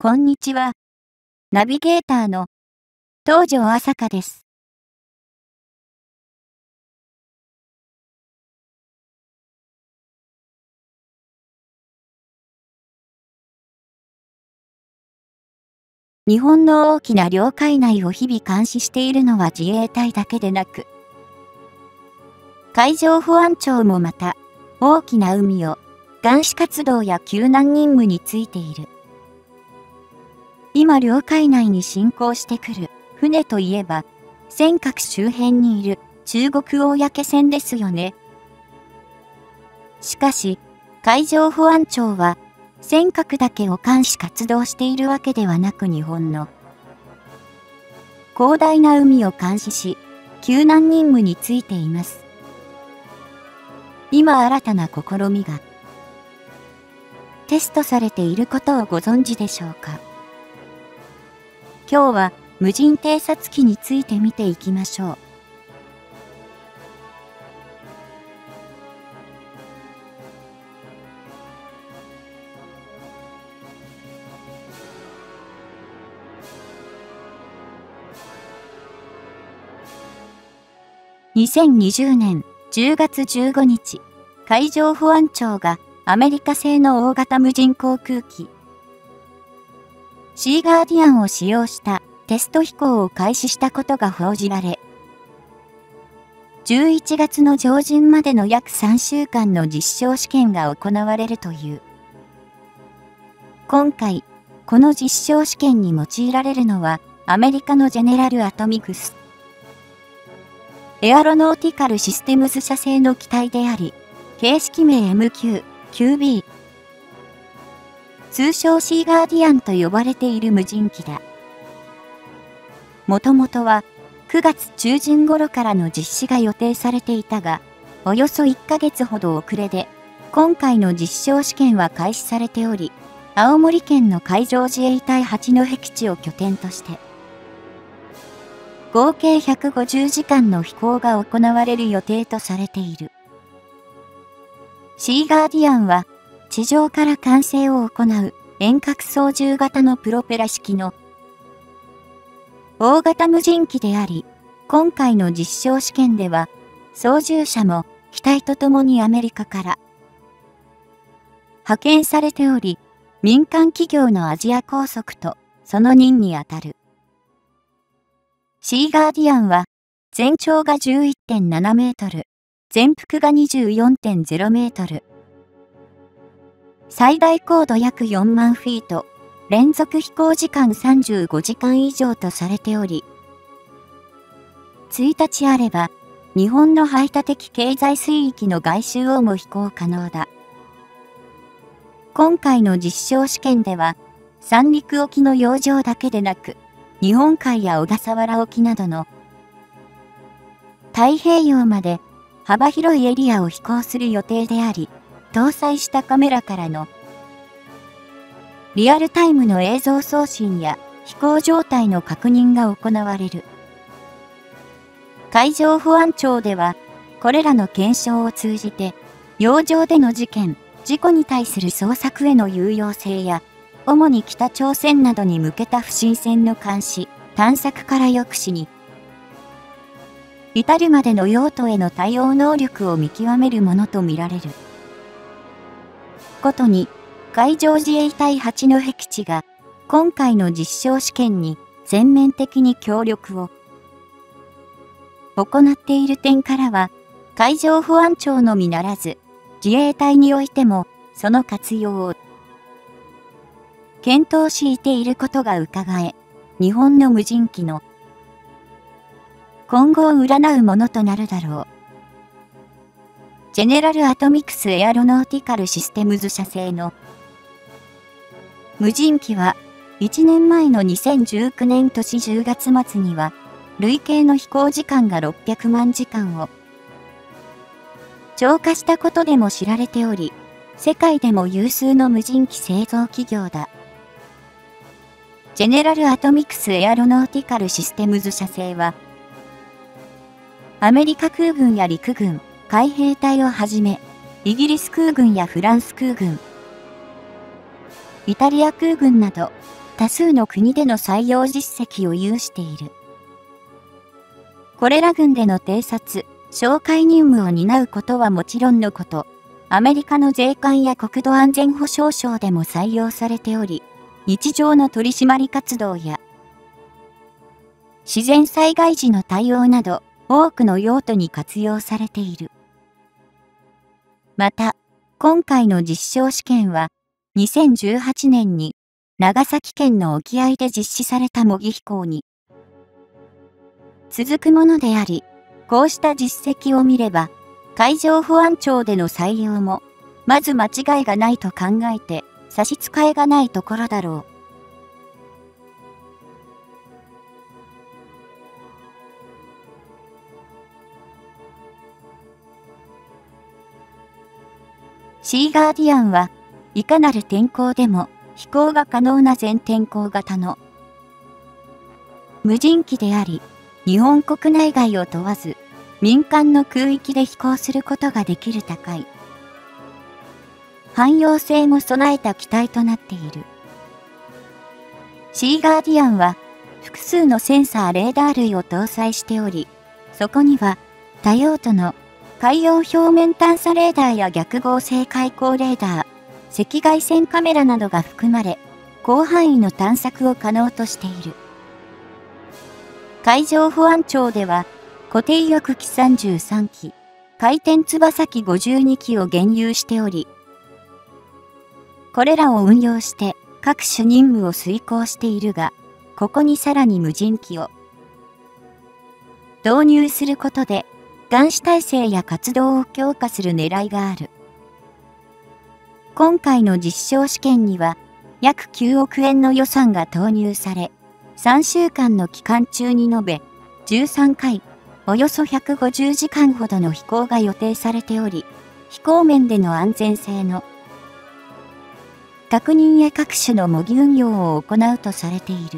こんにちは。ナビゲーターの東條朝香です。日本の大きな領海内を日々監視しているのは自衛隊だけでなく、海上保安庁もまた、大きな海を監視活動や救難任務についている。今領海内に侵攻してくる船といえば、尖閣周辺にいる中国公船ですよね。しかし、海上保安庁は、尖閣だけを監視活動しているわけではなく日本の広大な海を監視し、救難任務についています。今新たな試みがテストされていることをご存知でしょうか。今日は無人偵察機について見ていきましょう。2020年10月15日、海上保安庁がアメリカ製の大型無人航空機シーガーディアンを使用したテスト飛行を開始したことが報じられ、11月の上旬までの約3週間の実証試験が行われるという。今回、この実証試験に用いられるのはアメリカのジェネラルアトミクスエアロノーティカルシステムズ社製の機体であり、形式名 MQ-9B、通称シーガーディアンと呼ばれている無人機だ。もともとは9月中旬頃からの実施が予定されていたが、およそ1ヶ月ほど遅れで、今回の実証試験は開始されており、青森県の海上自衛隊八戸基地を拠点として、合計150時間の飛行が行われる予定とされている。シーガーディアンは、地上から管制を行う遠隔操縦型のプロペラ式の大型無人機であり、今回の実証試験では、操縦者も機体とともにアメリカから派遣されており、民間企業のアジア高速とその任にあたる。シーガーディアンは、全長が 11.7 メートル、全幅が 24.0 メートル。最大高度約4万フィート、連続飛行時間35時間以上とされており、1日あれば、日本の排他的経済水域の外周をも飛行可能だ。今回の実証試験では、三陸沖の洋上だけでなく、日本海や小笠原沖などの太平洋まで幅広いエリアを飛行する予定であり、搭載したカメラからのリアルタイムの映像送信や飛行状態の確認が行われる。海上保安庁では、これらの検証を通じて、洋上での事故に対する捜索への有用性や、主に北朝鮮などに向けた不審船の監視、探索から抑止に、至るまでの用途への対応能力を見極めるものとみられる。ことに、海上自衛隊八戸基地が、今回の実証試験に全面的に協力を行っている点からは、海上保安庁のみならず、自衛隊においても、その活用を検討していることが伺え、日本の無人機の今後を占うものとなるだろう。ジェネラルアトミクスエアロノーティカルシステムズ社製の無人機は、1年前の2019年年10月末には、累計の飛行時間が600万時間を超過したことでも知られており、世界でも有数の無人機製造企業だ。ジェネラルアトミクスエアロノーティカルシステムズ社製は、アメリカ空軍や陸軍、海兵隊をはじめ、イギリス空軍やフランス空軍、イタリア空軍など、 多数の国での採用実績を有している。これら軍での偵察、哨戒任務を担うことはもちろんのこと、アメリカの税関や国土安全保障省でも採用されており、日常の取締り活動や自然災害時の対応など多くの用途に活用されている。また、今回の実証試験は2018年に長崎県の沖合で実施された模擬飛行に続くものであり、こうした実績を見れば、海上保安庁での採用も、まず間違いがないと考えて差し支えがないところだろう。シーガーディアンはいかなる天候でも飛行が可能な全天候型の無人機であり、日本国内外を問わず民間の空域で飛行することができる高い汎用性も備えた機体となっている。シーガーディアンは複数のセンサーレーダー類を搭載しており、そこには多用途の海洋表面探査レーダーや逆合成海溝レーダー、赤外線カメラなどが含まれ、広範囲の探索を可能としている。海上保安庁では、固定翼機33機、回転翼機52機を現有しており、これらを運用して各種任務を遂行しているが、ここにさらに無人機を導入することで、監視体制や活動を強化する狙いがある。今回の実証試験には、約9億円の予算が投入され、3週間の期間中に延べ13回、およそ150時間ほどの飛行が予定されており、飛行面での安全性の確認や各種の模擬運用を行うとされている。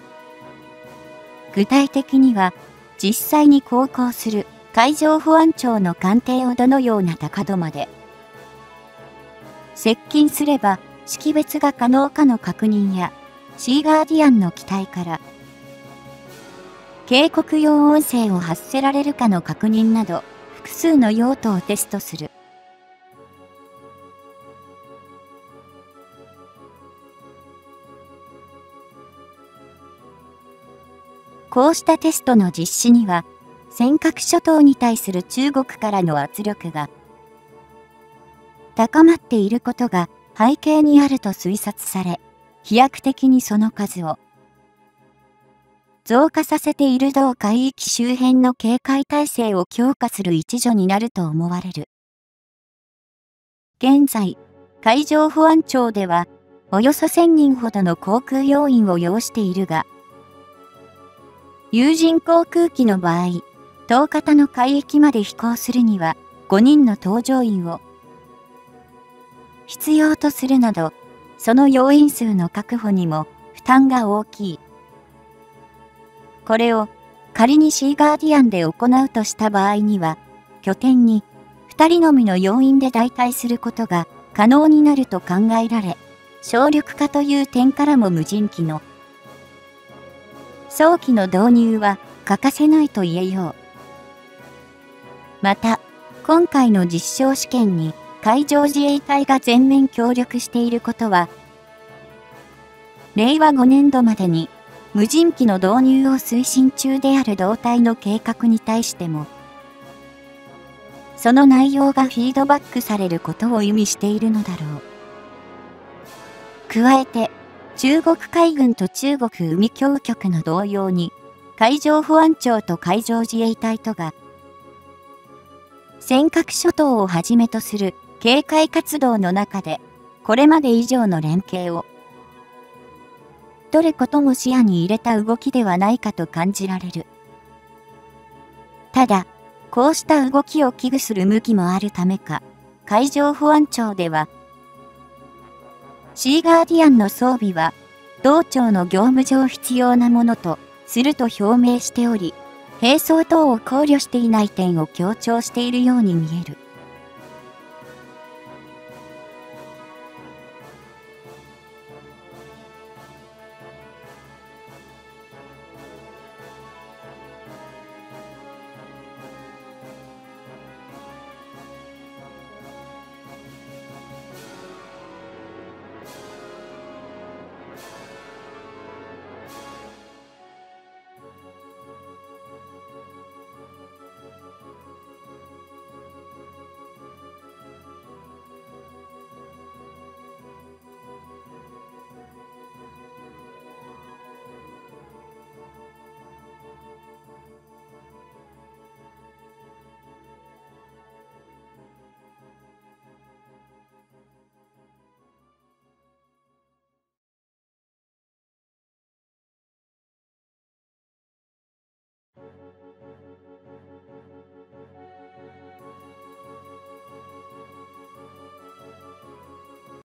具体的には、実際に航行する海上保安庁の艦艇をどのような高度まで接近すれば識別が可能かの確認や、シーガーディアンの機体から警告用音声を発せられるかの確認など、複数の用途をテストする。こうしたテストの実施には、尖閣諸島に対する中国からの圧力が高まっていることが背景にあると推察され、飛躍的にその数を増加させている同海域周辺の警戒態勢を強化する一助になると思われる。現在、海上保安庁では、およそ1000人ほどの航空要員を擁しているが、有人航空機の場合、同型の海域まで飛行するには5人の搭乗員を必要とするなど、その要員数の確保にも負担が大きい。これを仮にシーガーディアンで行うとした場合には、拠点に2人のみの要員で代替することが可能になると考えられ、省力化という点からも無人機の早期の導入は欠かせないと言えよう。また、今回の実証試験に海上自衛隊が全面協力していることは、令和5年度までに無人機の導入を推進中である同隊の計画に対しても、その内容がフィードバックされることを意味しているのだろう。加えて、中国海軍と中国海峡局の同様に、海上保安庁と海上自衛隊とが、尖閣諸島をはじめとする警戒活動の中で、これまで以上の連携を取ることも視野に入れた動きではないかと感じられる。ただ、こうした動きを危惧する向きもあるためか、海上保安庁では、シーガーディアンの装備は、同庁の業務上必要なものとすると表明しており、並走等を考慮していない点を強調しているように見える。